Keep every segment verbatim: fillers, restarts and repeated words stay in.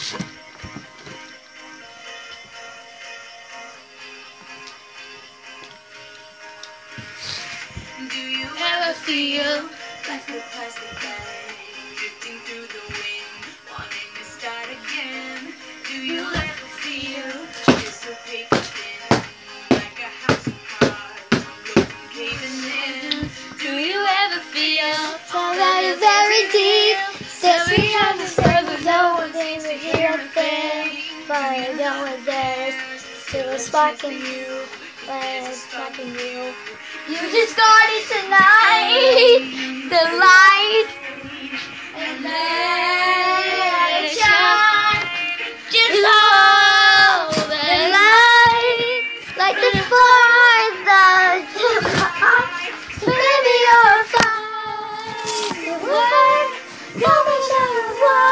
Do you ever feel like a plastic bag drifting through the wind, wanting to start again? Do you ever feel just a paper thin, like a house of cards, broken caving in? Do you ever feel Fall out of very deep, that we have to further know things we hear and think. Fire going there, still a spark in you, fire spark in you. You just started tonight, the light, and let it shine. Just hold the light, like the fourth of July. Baby, you're fine. Your work, no matter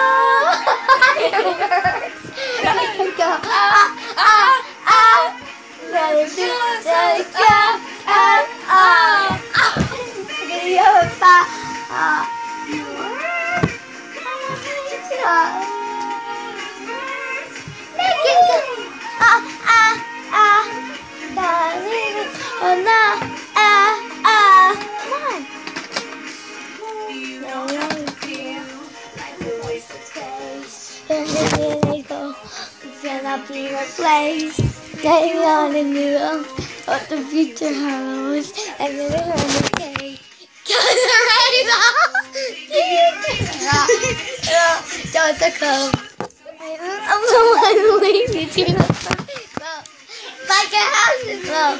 what. Go, ah, ah, ah. Let it do, let it go, ah, ah, ah. Baby, you're fine. Your work, make it go, ah, ah, ah. Darling, oh no, ah, ah. Come on. No, no, feel like a wasted space. And then they go, cannot be replaced. Getting on in the middle of the future house, and then they're on the cake. Cause they're ready to don't the club. I'm the one who leaves you to the club. Like a house is low.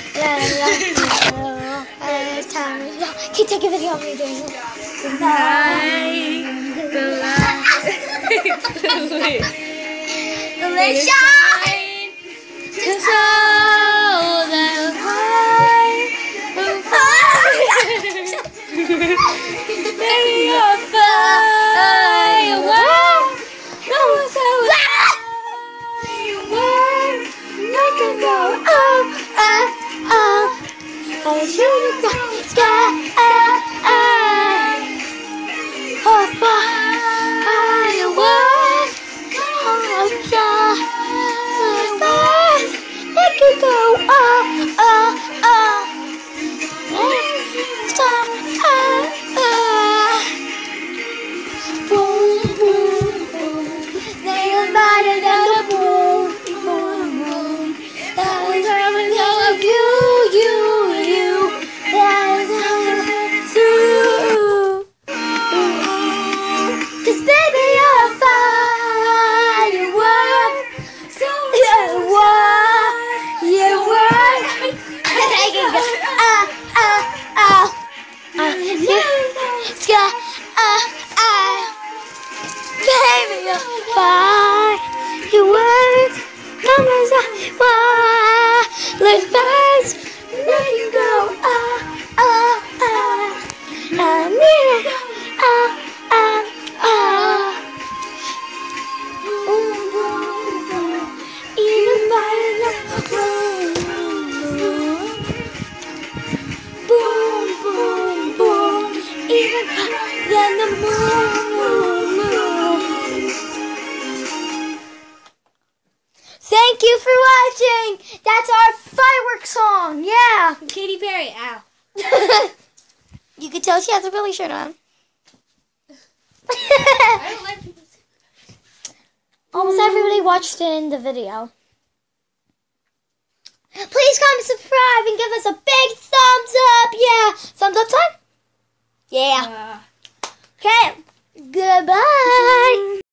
And it's time to go. Can you take a video of me doing it? Good night. the light? The light shine. Just hold them high. Baby, you're fine. No one's ever you were. Make it go. Oh, oh, oh. I should have sky. Oh, firework. Oh, God. Make it go. Oh, oh, oh. Stop. Oh, oh. Boom, boom, boom. They invited us to boom, boom, boom. That was having you, you, you. That was having you. Cause baby, you're a firework. So you were, you were. I can go. Ah, ah, ah. Ah, yeah. Sky. Ah, ah. Baby, you're firework. Come on, why? Let's first let you go. Ah, ah, ah. I need it. Ah, ah, ah. Boom, boom, boom. Even by the boom, boom, boom, boom. Even by the moon, moon. Thank you for watching. That's our fireworks song. Yeah. Katy Perry. Ow. You can tell she has a Billy shirt on. I don't like people. Almost everybody watched it in the video. Please comment, subscribe, and give us a big thumbs up. Yeah. Thumbs up time? Yeah. Uh, Okay. Goodbye.